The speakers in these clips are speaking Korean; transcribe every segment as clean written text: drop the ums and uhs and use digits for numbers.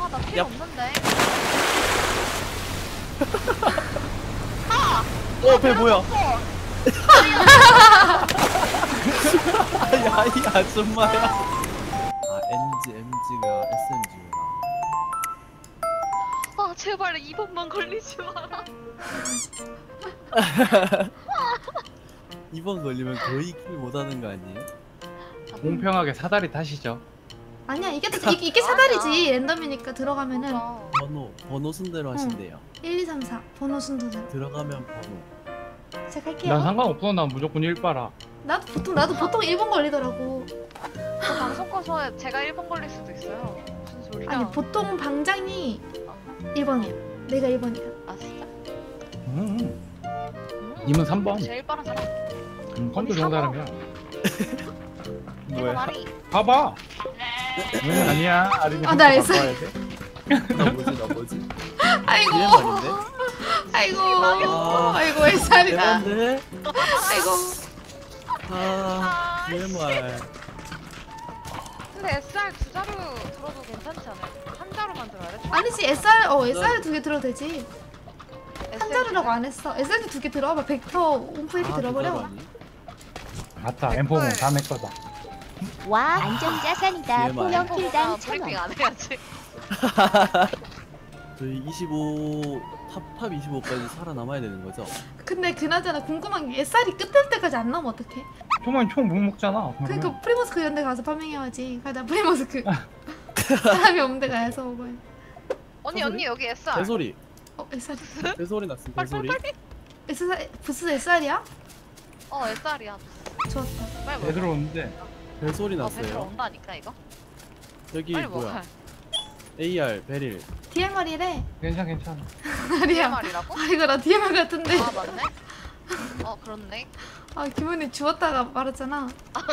아, 나 필요 얍. 없는데. 배 뭐야? 야, 이 아줌마야. 아, MG가 SMG구나. 아, 제발 2번만 걸리지 마라. 2번 걸리면 거의 킬 못하는 거 아니에요? 공평하게 사다리 타시죠. 아니야 이게 사다리지. 랜덤이니까 들어가면은 번호 순대로 하신대요. 1, 2, 3, 4 번호 순서대로. 들어가면 번호. 시작할게요. 난 상관없어. 난 무조건 1바라. 나도 보통 1번 걸리더라고. 저 방송 꺼서 제가 1번 걸릴 수도 있어요. 무슨 소리야? 아니 보통 방장이 1번이야. 내가 1번이야. 아, 진짜? 님은 3번. 제일 빠른 사람. 컴퓨터 좋은 사람이야. 내가 뭐야? 말이. 봐봐. 왜 아니야? 아린이 아, 나 알았어. 바꿔야 돼. 나 뭐지? 아이고. 디레마인데? 아이고. 아. 아이고 햇살이다. 대단데? 아이고. 아, 디레마. 근데 SR 두 자루 들어도 괜찮지 않아요? 한 자루만 들어야 돼? 아니지 SR 두 개 들어도 되지. 한 자루라고 안 했어. SR 두 개 들어봐. 벡터 옴프 이렇게 들어버려. 맞다. M4는 다내 거다. 와 안전자산이다. TMI. 포명 킬당 브리핑 1000원. 안 해야지. 저희 탑 25까지 살아남아야 되는 거죠? 근데 그나저나 궁금한 게 SR이 끝날 때까지 안 나오면 어떡해? 초반에 총 못 먹잖아. 그러니까 프리머스크 이런 데 가서 파밍해야지. 나 프리머스크 사람이 없는 데 가서 먹어야. 언니 여기 SR. 배소리. SR 배소리 났음, 배소리. SR 부스 SR이야? SR이야. 좋았다. 빨리 배 먹어. 들어오는데 배소리 배들 났어요. 온다니까 이거. 여기 빨리 뭐야? 먹어. AR, 베릴. DMR이래. 괜찮아. 아니야. DMR이라고? 아 이거 나 DMR 같은데. 아, 맞네. 그렇네. 아 기분이 주웠다가 말았잖아.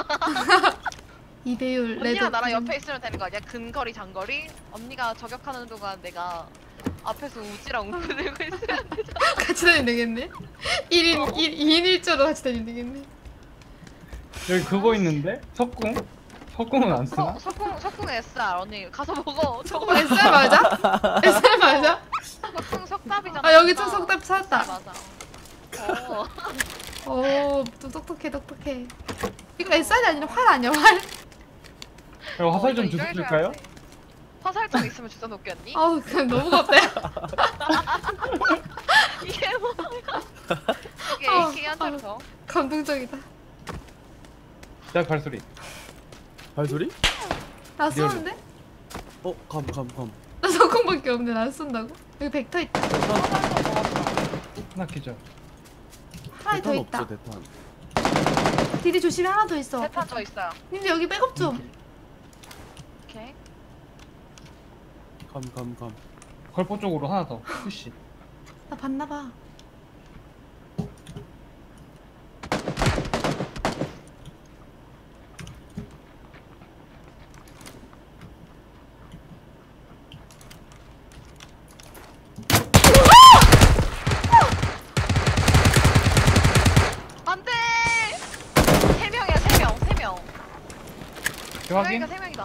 이배율 레드. 언니가 나랑 옆에 있으면 되는 거 아니야? 근거리, 장거리? 언니가 저격하는 동안 내가 앞에서 우지랑 웅크 들고 있으면 되잖아. 같이 다니면 되겠네. 2인 1조로 같이 다니면 되겠네. 여기 그거 있는데? 석궁? 석궁은 안 쓰나? 석궁 SR 언니 가서 먹어. 저거 SR 맞아? SR 맞아? 석궁 석답이잖아. 아 여기 좀 석답 찾았다. 맞아. 또 똑똑해. 이거 SR이 아니라 활 아니야 활? 이거 화살 좀 주실까요? 화살 좀 있으면 주워 놓겠니? 아우 그냥 너무 겁대. 이게 뭐야? 이게 AK 한 자루 더. 감동적이다. 자 발소리. 발소리? 나 쏘는데? 감. 나 석궁밖에 없는데 나 쏜다고? 여기 벡터 있다. 하나 기절. 하나 더 대탄 있다. 없죠, 대탄. 디디 조심히 하나 더 있어. 대탄 더 있어요. 근데 여기 백업 좀. 오케이. 감. 걸포 쪽으로 하나 더. 푸시. 나 봤나봐. 안돼. 3명이야 3명. 확인. 3명이다.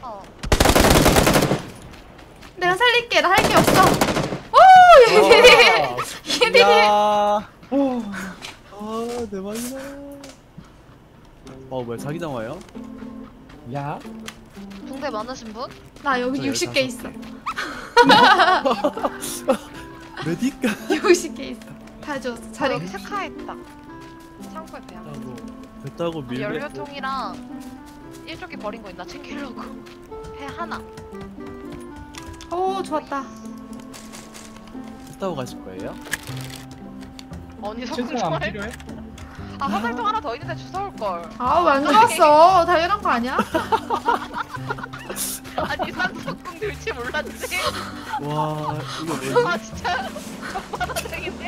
내가 살릴게. 나 할 게 없어. 오 얘들이. 야. 대박이다. 뭐야, 자기장 와요? 야. 붕대 많으신 분? 나 여기 저요, 60개 있어. 메디카 60개 있어. 다 줬어. 자리. 여기 샤카에 있다. 창고에 배야. 배 따고 밀고. 연료통이랑 일조기 버린 거 있나 챙기려고. 배 하나. 오 좋았다. 배 타고 가실 거예요? 언니 석궁 실수 안 좋아해? 필요해? 아 화살통 하나 더 있는데 주워올 걸. 아우 안 좋았어. 당연한 거 아니야? 아니 쌍석궁 들지 몰랐지. 와, 이거 뭐지? 아 진짜 적바닥생인데.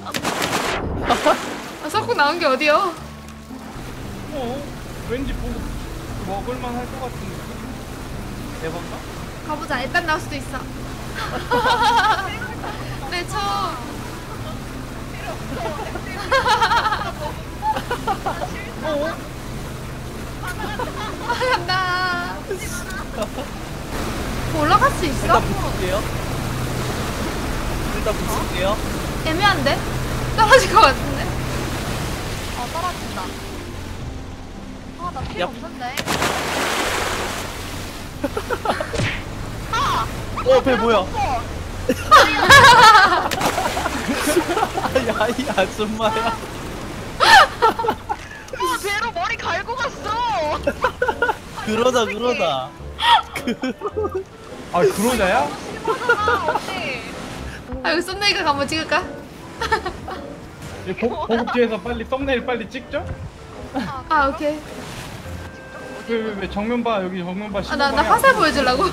아, 석궁 나온 게 어디요? 왠지 보고 먹을만 할 것 같은데. 대박가? 가보자. 일단 나올 수도 있어. 네 총. 간다. 뭐 올라갈 수 있어? 일단 붙을게요. 일단 붙을게요. 애매한데? 떨어질 것 같은데? 떨어진다. 아, 나 필요 얍. 없는데. 배 뭐야? 야, 이 아줌마야. 배로 머리 갈고 갔어. 그러자, 그러자. 아 그러자야? 실버잖아, 언니. 아, 여기 썸네일각 한번 찍을까? 이 보급지에서 빨리 썸네일 빨리 찍죠? 아, 오케이. 왜 정면 봐 여기 정면 봐. 아, 나 화살 보여주려고.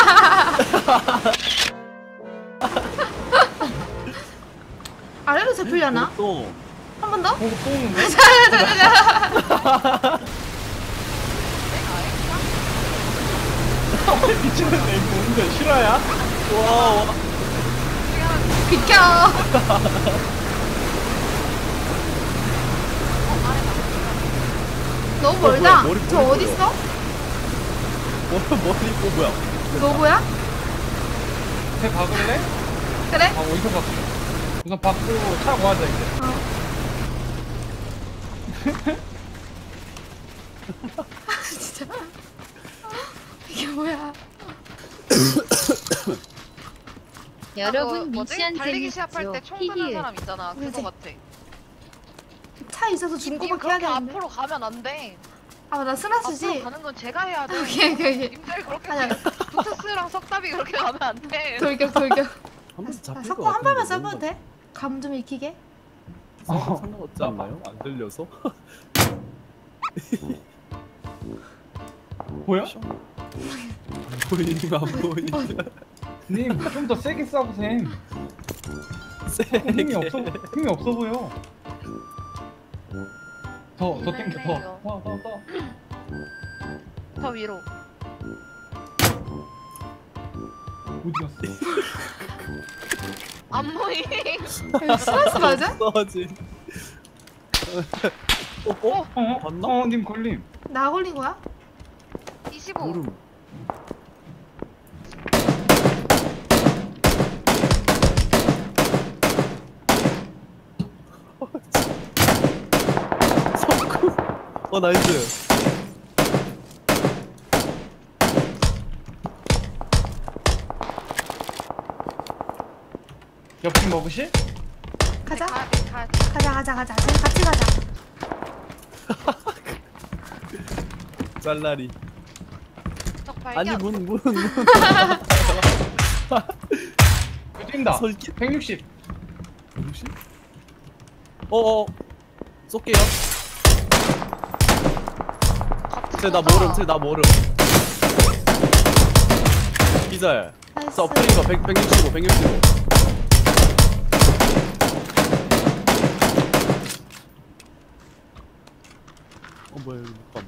아래로 잡히려나? 또. 한 번 더? 보급 또 오는데? 미친놈네 이거 오는데 실화야? 와, 비켜. 너무 멀다. 머리 저 보여. 어딨어? 머리, 뭐야? 너 뭐야? 배 박을래? 그래? 아 어디서 박지? 우선 박고 차 구하자 이제. 진짜. 이게 뭐야? 여러분 뭐지? 미션 달리기 시합할 재밌죠? 때 총 드는 히히. 사람 있잖아. 그거 그치. 같아. 차 있어서 님 중고밖에 해야 그렇게 되는데. 앞으로 가면 안 돼. 아, 나 앞으로 스나스지. 가는 건 제가 해야 돼. 오케이, 오케이, 오케이. 님들 그렇게 아니야. 부트스랑 석답이 그렇게 가면 안 돼. 돌격, 돌격. 한 번씩 잡힐 것 석고 한 발만 같은데, 써봐도 돼? 감 좀 익히게. 상관없지 않나요? 안 들려서? 보여? 안 보이니까 안 보이니까. 님 좀 더 세게 쏴보셈. 힘이 없어 보여. 더 땡겨 더. 더 위로. 어디 갔어? 안 보이. 이거 스나스 맞아? 써지. 봤나? 님 걸림. 나 걸린 거야? 25. 모름. 석구. 나이스. 옆팀 먹으실? 가자. 가야 돼, 가야 돼. 가자. 저희 같이 가자. 짤라리. 적 아니 발견. 문. 이거 뛴다. 설기. 160. 혹시? 쏠게요. 나 모름. 기절. 나이스. 저 엎드린 거 165. 뭐야 여기 못감.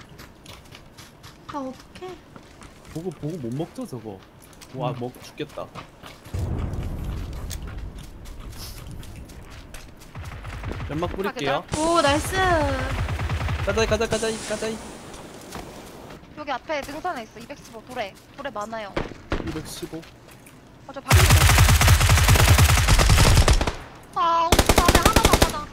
아, 어떡해. 보고 못 먹죠 저거. 와 먹 죽겠다. 연막 뿌릴게요. 오, 나이스. 가자이. 여기 앞에 등산에 있어. 215 돌에 많아요. 215. 저 밖에. 아, 오빠 안에 하나 남았다.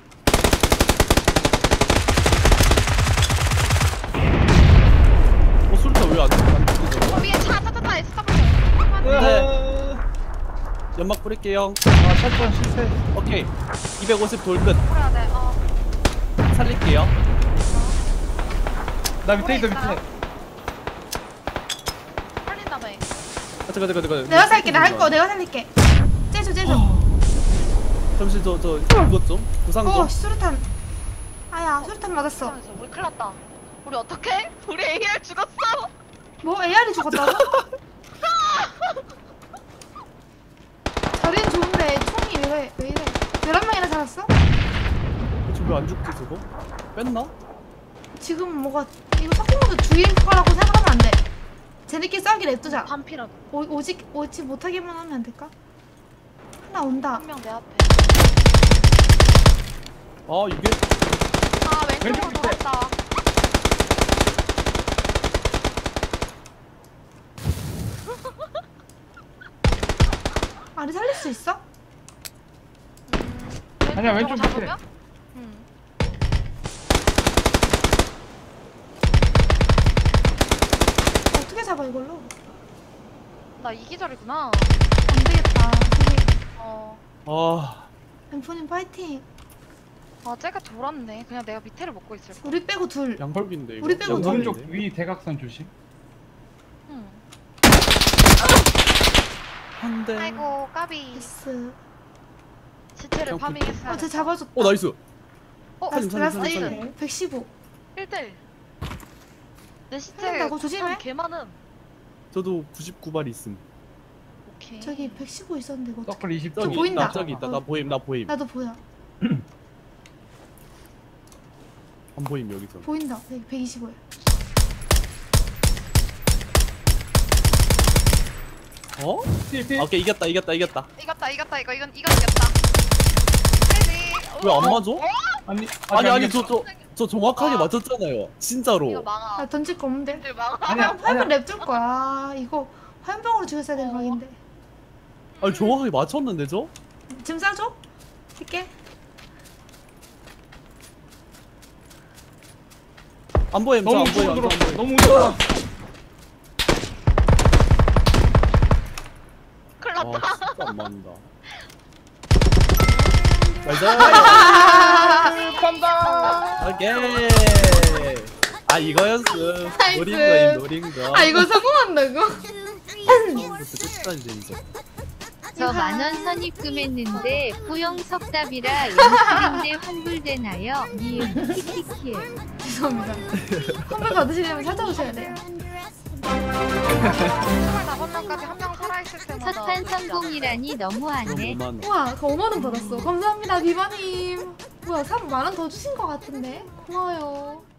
수류탄 왜안 죽지? 위에 차 SW. 네. 연막 뿌릴게요. 아 철권 실패. 오케이. 250 돌끝. 뿌려야 돼. 살릴게요. 나 밑에 있다 있어요? 밑에. 살린다며. 가자. 내가 살게. 나 할 거 내가 살릴게. 째줘. 잠시 저 이것 좀 부상 좀. 수류탄. 아야, 수류탄 맞았어. 이상해서 우리 큰일 났다. 우리 어떡해? 우리 AR 죽었어. 뭐? AR이 죽었다고? 자리는 좋은데 총이 왜 이래? 11명이나 살았어? 저거 안 죽지 저거? 뺐나? 지금 뭐가 이거 섞인것도 죽일 거라고 생각하면 안 돼. 쟤네끼리 싸우기 냅두자. 반피라도. 오지 못하게만 하면 안 될까? 하나 온다. 한 명 내 앞에. 아 이게 아, 왼쪽으로 왼쪽 밑에. 돌았다. 아리 살릴 수 있어? 아니야, 왼쪽 저거 밑에. 잡으면? 응. 어떻게 잡아 이걸로? 나 이기절이구나. 안 되겠다. 저기 어. 엠포님 파이팅. 아, 쟤가 돌았네. 그냥 내가 밑에를 먹고 있을 거야. 우리 빼고 둘. 양털빈데 이거. 우리 빼고 양털빈데? 오른쪽 위 대각선 조심. 응. 한 대. 아이고, 까비. 예스. 시체를 그냥 파밍했어야 쟤 잡아줬다. 어 나이스. 어, 살림, 라스트 살림, 살림. 115. 1대1. 내 시체 살린다고? 조심해. 개 많음. 저도 99발 있음. 오케이. 저기 115 있었는데 이거 어떡해. 서클 20초. 저 저기 보인다. 나 저기 있다. 나 보임. 나 보임. 나도 보여. 안 보임 여기서. 보인다. 125야. 어? 필. 아, 오케이 이겼다. 이겼다. 이건 이겼다. 해지. 왜 안 맞아? 아니 아니 저 정확하게 아. 맞췄잖아요. 이거 진짜로. 망아. 나 던질 거 없는데. 들 망아. 아니야. 화염병 랩줄 거야. 이거 화염병으로 죽였어야 되는 각인데. 아니 정확하게 맞췄는데 저? 지금 싸줘? 할게. 안 보임. 너무 저안 보임. 우측으로 저 안 보임. 너무 우측으로. 큰일 났다. 아 진짜 안 맞는다. 나이스. 간다. 오케이. 아 이거였어. 나이스. 노린 거임 노린 거. 아 이거 성공한다고? 끝까지 재밌어. 저 만원 선입금했는데 포용석 답이라 연출인데 환불되나요? 미음 키키키에. 죄송합니다. 선물 받으시려면 찾아오셔야 돼요. 25명까지 한 명 살아있을 때마다. 첫판 성공이라니 너무하네. 그럼 5만 원. 우와, 그 5만 원 받았어. 감사합니다, 비바님. 뭐야, 3만 원 더 주신 것 같은데? 고마워요.